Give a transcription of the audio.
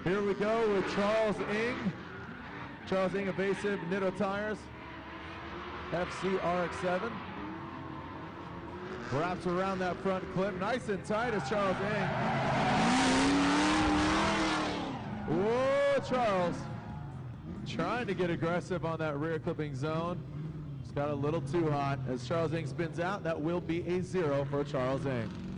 Here we go with Charles Ng. Charles Ng Evasive Nitto Tires, FC RX-7. Wraps around that front clip, nice and tight as Charles Ng. Whoa, Charles. Trying to get aggressive on that rear clipping zone. Just got a little too hot as Charles Ng spins out. That will be a 0 for Charles Ng.